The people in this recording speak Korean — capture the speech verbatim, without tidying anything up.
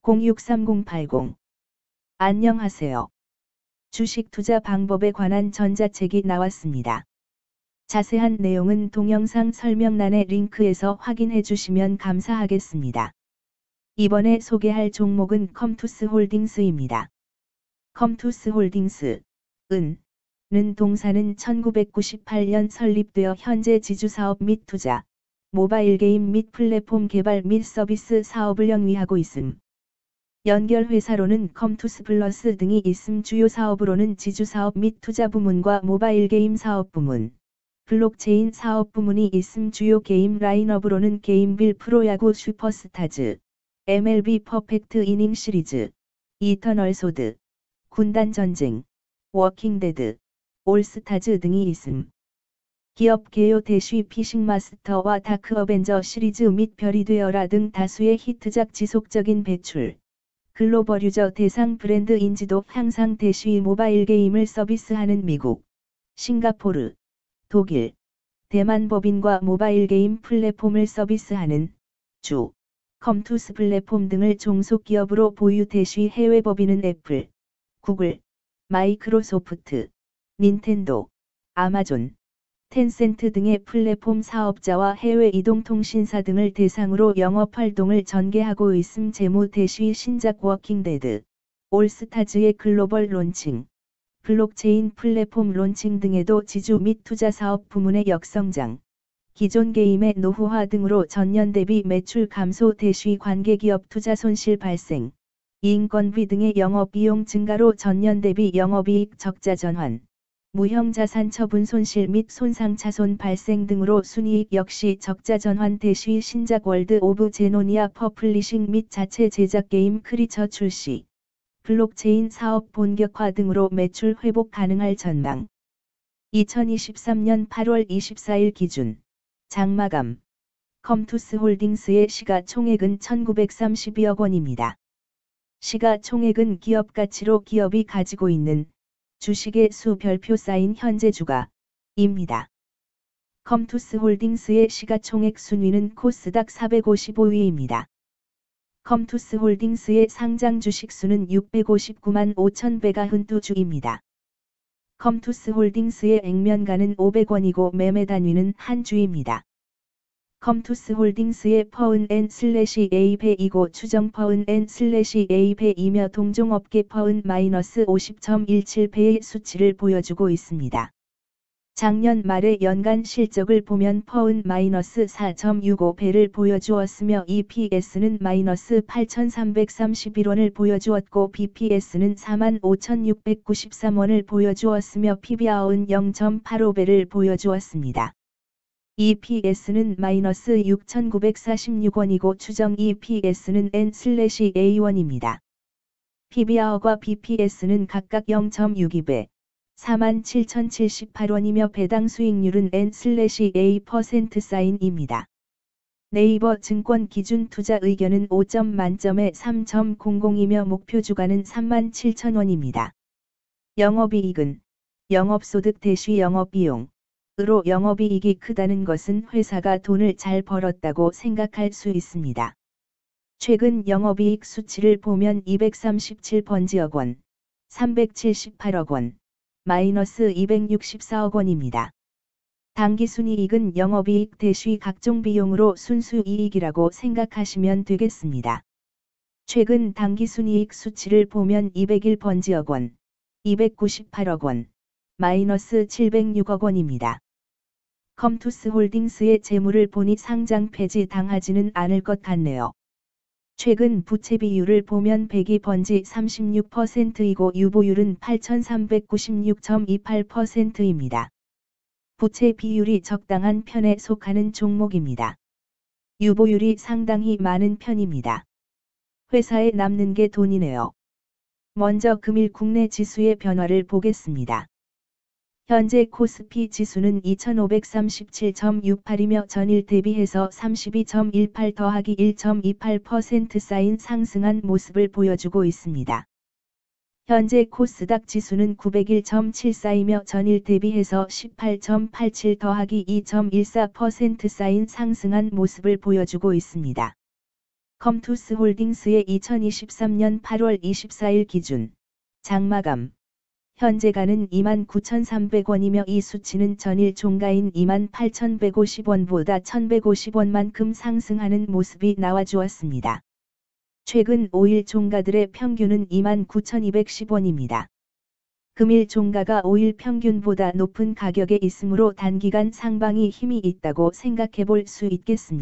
공육삼공팔공. 안녕하세요. 주식 투자 방법에 관한 전자책이 나왔습니다. 자세한 내용은 동영상 설명란의 링크에서 확인해 주시면 감사하겠습니다. 이번에 소개할 종목은 컴투스 홀딩스입니다. 컴투스 홀딩스, 은, 는 동사는 천구백구십팔 년 설립되어 현재 지주사업 및 투자, 모바일 게임 및 플랫폼 개발 및 서비스 사업을 영위하고 있음. 연결 회사로는 컴투스 플러스 등이 있음. 주요 사업으로는 지주사업 및 투자 부문과 모바일 게임 사업 부문, 블록체인 사업 부문이 있음. 주요 게임 라인업으로는 게임빌 프로야구 슈퍼스타즈, 엠엘비 퍼펙트 이닝 시리즈, 이터널 소드, 군단 전쟁, 워킹데드, 올스타즈 등이 있음. 기업 개요 대쉬 피싱마스터와 다크 어벤져 시리즈 및 별이 되어라 등 다수의 히트작 지속적인 배출, 글로벌 유저 대상 브랜드 인지도 향상 대쉬 모바일 게임을 서비스하는 미국, 싱가포르, 독일, 대만 법인과 모바일 게임 플랫폼을 서비스하는 주, 컴투스 플랫폼 등을 종속 기업으로 보유. 대쉬 해외 법인은 애플, 구글, 마이크로소프트, 닌텐도, 아마존, 텐센트 등의 플랫폼 사업자와 해외 이동통신사 등을 대상으로 영업활동을 전개하고 있음. 재무 대쉬 신작 워킹데드, 올스타즈의 글로벌 론칭, 블록체인 플랫폼 론칭 등에도 지주 및 투자 사업 부문의 역성장, 기존 게임의 노후화 등으로 전년 대비 매출 감소. 대쉬 관계기업 투자 손실 발생, 인건비 등의 영업비용 증가로 전년 대비 영업이익 적자 전환, 무형자산 처분 손실 및 손상차손 발생 등으로 순이익 역시 적자 전환. 대쉬 신작 월드 오브 제노니아 퍼블리싱 및 자체 제작 게임 크리처 출시, 블록체인 사업 본격화 등으로 매출 회복 가능할 전망. 이천이십삼 년 팔월 이십사일 기준 장마감 컴투스 홀딩스의 시가총액은 천구백삼십이억 원입니다. 시가총액은 기업 가치로 기업이 가지고 있는 주식의 수 별표 쌓인 현재 주가입니다. 컴투스 홀딩스의 시가총액 순위는 코스닥 사백오십오 위입니다. 컴투스 홀딩스의 상장 주식 수는 육백오십구만 오천백구십이 주입니다. 컴투스 홀딩스의 액면가는 오백 원이고 매매 단위는 한 주입니다. 컴투스 홀딩스의 퍼은 엔 슬래시 에이 백이고 추정 퍼은 엔 슬래시 에이 백이며 동종업계 퍼은 마이너스 오십 점 일칠 배의 수치를 보여주고 있습니다. 작년 말의 연간 실적을 보면 퍼은 마이너스 사 점 육오 배를 보여주었으며 이피에스는 마이너스 팔천삼백삼십일 원을 보여주었고 비피에스는 사만 오천육백구십삼 원을 보여주었으며 피비알은 영 점 팔오 배를 보여주었습니다. 이피에스는 마이너스 육천구백사십육 원이고 추정 이피에스는 엔 슬래시 에이 원입니다. 피비알과 비피에스는 각각 영 점 육이 배, 사만 칠천칠십팔 원이며 배당 수익률은 엔 슬래시 에이 퍼센트 사인입니다. 네이버 증권 기준 투자 의견은 오 점 만점에 삼 점 공공이며 목표 주가는 삼만 칠천 원입니다. 영업이익은 영업소득 대쉬 영업비용 으로 영업이익이 크다는 것은 회사가 돈을 잘 벌었다고 생각할 수 있습니다. 최근 영업이익 수치를 보면 이백삼십칠 번지억 원, 삼백칠십팔억 원, 마이너스 이백육십사억 원입니다. 당기순이익은 영업이익 대쉬 각종 비용으로 순수이익이라고 생각하시면 되겠습니다. 최근 당기순이익 수치를 보면 이백일 번지억 원, 이백구십팔억 원, 마이너스 칠백육억 원입니다. 컴투스 홀딩스의 재물을 보니 상장 폐지 당하지는 않을 것 같네요. 최근 부채 비율을 보면 백이 번지 삼십육 퍼센트이고 유보율은 팔천삼백구십육 점 이팔 퍼센트입니다. 부채 비율이 적당한 편에 속하는 종목입니다. 유보율이 상당히 많은 편입니다. 회사에 남는 게 돈이네요. 먼저 금일 국내 지수의 변화를 보겠습니다. 현재 코스피 지수는 이천오백삼십칠 점 육팔이며 전일 대비해서 삼십이 점 일팔 더하기 일 점 이팔 퍼센트 쌓인 상승한 모습을 보여주고 있습니다. 현재 코스닥 지수는 구백일 점 칠사이며 전일 대비해서 십팔 점 팔칠 더하기 이 점 일사 퍼센트 쌓인 상승한 모습을 보여주고 있습니다. 컴투스 홀딩스의 이천이십삼 년 팔월 이십사일 기준 장마감 현재가는 이만 구천삼백 원이며 이 수치는 전일 종가인 이만 팔천백오십 원보다 천백오십 원만큼 상승하는 모습이 나와주었습니다. 최근 오 일 종가들의 평균은 이만 구천이백십 원입니다. 금일 종가가 오 일 평균보다 높은 가격에 있으므로 단기간 상방이 힘이 있다고 생각해 볼 수 있겠습니다.